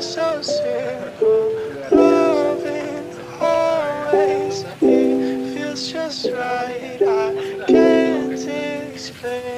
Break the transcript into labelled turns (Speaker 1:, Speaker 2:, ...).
Speaker 1: so simple. Loving always, it feels just right. I can't explain.